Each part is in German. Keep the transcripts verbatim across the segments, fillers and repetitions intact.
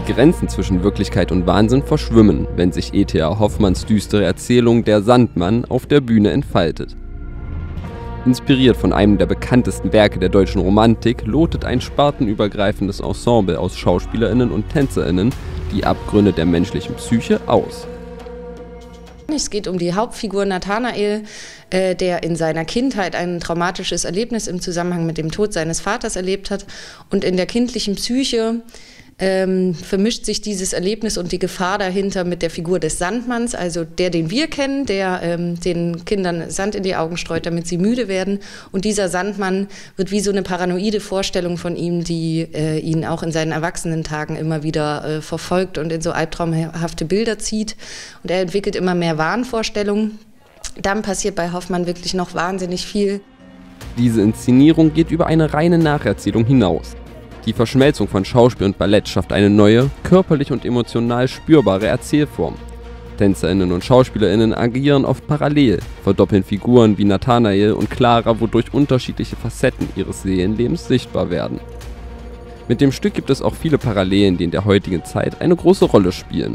Grenzen zwischen Wirklichkeit und Wahnsinn verschwimmen, wenn sich E T A Hoffmanns düstere Erzählung Der Sandmann auf der Bühne entfaltet. Inspiriert von einem der bekanntesten Werke der deutschen Romantik lotet ein spartenübergreifendes Ensemble aus SchauspielerInnen und TänzerInnen die Abgründe der menschlichen Psyche aus. Es geht um die Hauptfigur Nathanael, äh, der in seiner Kindheit ein traumatisches Erlebnis im Zusammenhang mit dem Tod seines Vaters erlebt hat. Und in der kindlichen Psyche ähm, vermischt sich dieses Erlebnis und die Gefahr dahinter mit der Figur des Sandmanns, also der, den wir kennen, der ähm, den Kindern Sand in die Augen streut, damit sie müde werden. Und dieser Sandmann wird wie so eine paranoide Vorstellung von ihm, die äh, ihn auch in seinen Erwachsenentagen immer wieder äh, verfolgt und in so albtraumhafte Bilder zieht. Und er entwickelt immer mehr Wahnvorstellungen. Dann passiert bei Hoffmann wirklich noch wahnsinnig viel. Diese Inszenierung geht über eine reine Nacherzählung hinaus. Die Verschmelzung von Schauspiel und Ballett schafft eine neue, körperlich und emotional spürbare Erzählform. TänzerInnen und SchauspielerInnen agieren oft parallel, verdoppeln Figuren wie Nathanael und Clara, wodurch unterschiedliche Facetten ihres Seelenlebens sichtbar werden. Mit dem Stück gibt es auch viele Parallelen, die in der heutigen Zeit eine große Rolle spielen.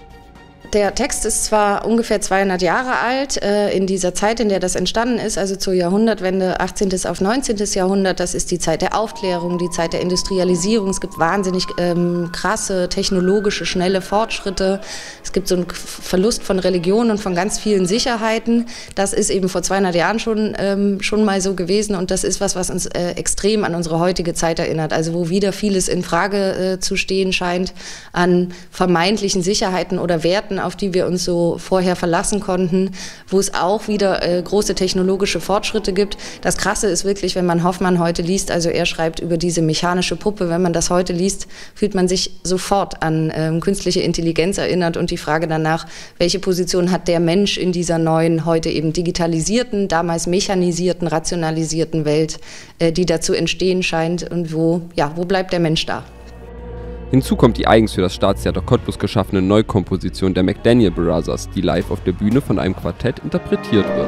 Der Text ist zwar ungefähr zweihundert Jahre alt, äh, in dieser Zeit, in der das entstanden ist, also zur Jahrhundertwende achtzehnten auf neunzehnten Jahrhundert, das ist die Zeit der Aufklärung, die Zeit der Industrialisierung. Es gibt wahnsinnig ähm, krasse, technologische, schnelle Fortschritte. Es gibt so einen Verlust von Religion und von ganz vielen Sicherheiten. Das ist eben vor zweihundert Jahren schon, ähm, schon mal so gewesen und das ist was, was uns äh, extrem an unsere heutige Zeit erinnert. Also wo wieder vieles in Frage äh, zu stehen scheint an vermeintlichen Sicherheiten oder Werten, auf die wir uns so vorher verlassen konnten, wo es auch wieder äh, große technologische Fortschritte gibt. Das Krasse ist wirklich, wenn man Hoffmann heute liest, also er schreibt über diese mechanische Puppe, wenn man das heute liest, fühlt man sich sofort an ähm, künstliche Intelligenz erinnert und die Frage danach, welche Position hat der Mensch in dieser neuen, heute eben digitalisierten, damals mechanisierten, rationalisierten Welt, äh, die dazu entstehen scheint und wo, ja, wo bleibt der Mensch da? Hinzu kommt die eigens für das Staatstheater Cottbus geschaffene Neukomposition der McDaniel Brothers, die live auf der Bühne von einem Quartett interpretiert wird.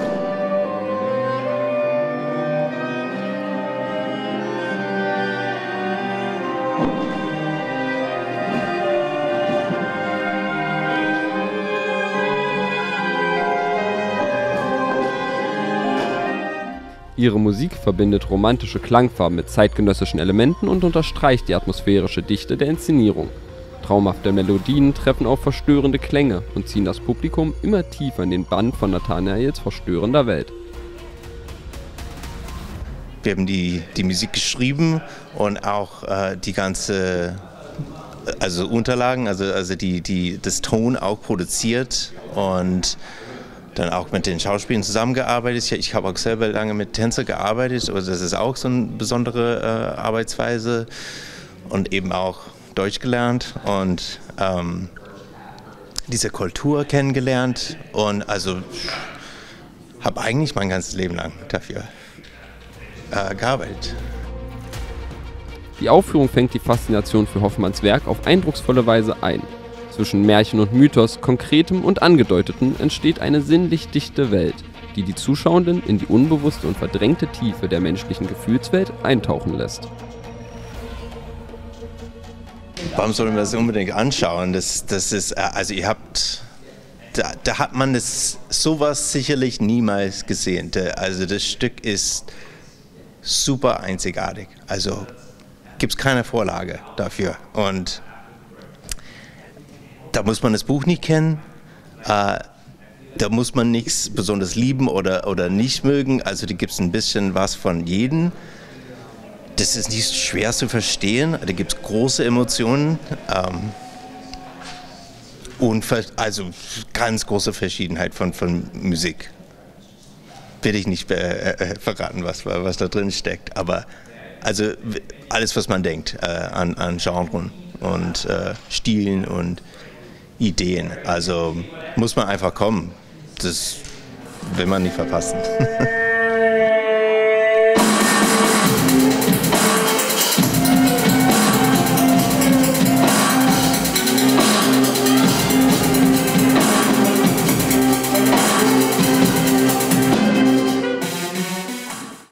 Ihre Musik verbindet romantische Klangfarben mit zeitgenössischen Elementen und unterstreicht die atmosphärische Dichte der Inszenierung. Traumhafte Melodien treffen auf verstörende Klänge und ziehen das Publikum immer tiefer in den Bann von Nathanaels verstörender Welt. Wir haben die, die Musik geschrieben und auch äh, die ganze also Unterlagen, also, also die, die, das Ton auch produziert und dann auch mit den Schauspielern zusammengearbeitet. Ich habe auch selber lange mit Tänzer gearbeitet, also das ist auch so eine besondere äh, Arbeitsweise und eben auch Deutsch gelernt und ähm, diese Kultur kennengelernt und also habe eigentlich mein ganzes Leben lang dafür äh, gearbeitet. Die Aufführung fängt die Faszination für Hoffmanns Werk auf eindrucksvolle Weise ein. Zwischen Märchen und Mythos, Konkretem und Angedeuteten entsteht eine sinnlich dichte Welt, die die Zuschauenden in die unbewusste und verdrängte Tiefe der menschlichen Gefühlswelt eintauchen lässt. Warum soll man das unbedingt anschauen? Das, das ist, also ihr habt, da, da hat man das, sowas sicherlich niemals gesehen. Also das Stück ist super einzigartig. Also gibt es keine Vorlage dafür. Und da muss man das Buch nicht kennen, äh, da muss man nichts besonders lieben oder, oder nicht mögen, also da gibt es ein bisschen was von jedem. Das ist nicht schwer zu verstehen, da gibt es große Emotionen ähm, und also ganz große Verschiedenheit von, von Musik. Will ich nicht äh, verraten, was, was da drin steckt, aber also alles, was man denkt äh, an, an Genren und äh, Stilen und Ideen. Also muss man einfach kommen. Das will man nicht verpassen.